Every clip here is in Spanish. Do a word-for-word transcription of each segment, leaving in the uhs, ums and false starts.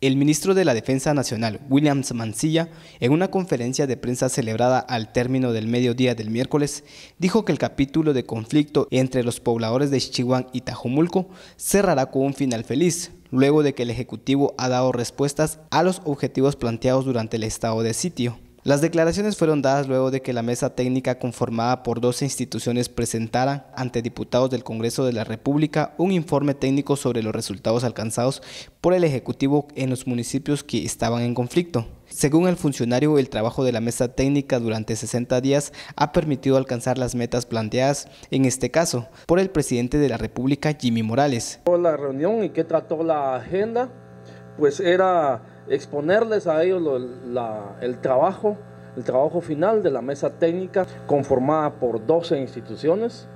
El ministro de la Defensa Nacional, William Mancilla, en una conferencia de prensa celebrada al término del mediodía del miércoles, dijo que el capítulo de conflicto entre los pobladores de Ixchihuán y Tajumulco cerrará con un final feliz, luego de que el Ejecutivo ha dado respuestas a los objetivos planteados durante el estado de sitio. Las declaraciones fueron dadas luego de que la mesa técnica conformada por doce instituciones presentara ante diputados del Congreso de la República un informe técnico sobre los resultados alcanzados por el Ejecutivo en los municipios que estaban en conflicto. Según el funcionario, el trabajo de la mesa técnica durante sesenta días ha permitido alcanzar las metas planteadas, en este caso, por el presidente de la República, Jimmy Morales. La reunión y que trató la agenda, pues era exponerles a ellos lo, la, el trabajo, el trabajo final de la mesa técnica conformada por doce instituciones.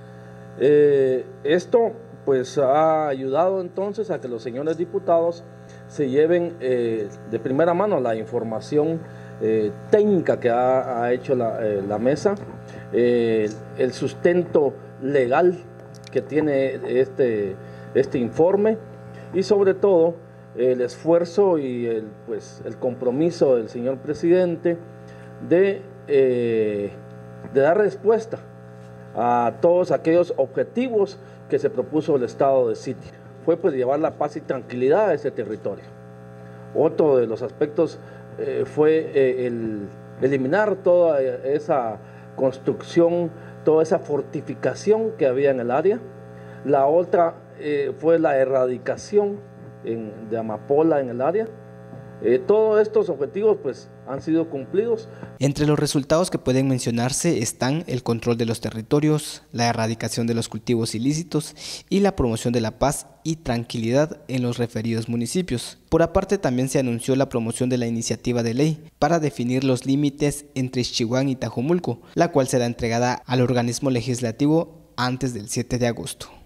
Eh, esto pues ha ayudado entonces a que los señores diputados se lleven eh, de primera mano la información eh, técnica que ha, ha hecho la, eh, la mesa, eh, el sustento legal que tiene este, este informe y sobre todo el esfuerzo y el, pues, el compromiso del señor presidente de, eh, de dar respuesta a todos aquellos objetivos que se propuso el estado de sitio. Fue pues llevar la paz y tranquilidad a ese territorio. Otro de los aspectos eh, fue eh, el eliminar toda esa construcción, toda esa fortificación que había en el área. La otra eh, fue la erradicación En, de amapola en el área. Eh, todos estos objetivos pues han sido cumplidos. Entre los resultados que pueden mencionarse están el control de los territorios, la erradicación de los cultivos ilícitos y la promoción de la paz y tranquilidad en los referidos municipios. Por aparte, también se anunció la promoción de la iniciativa de ley para definir los límites entre Ixchihuán y Tajumulco, la cual será entregada al organismo legislativo antes del siete de agosto.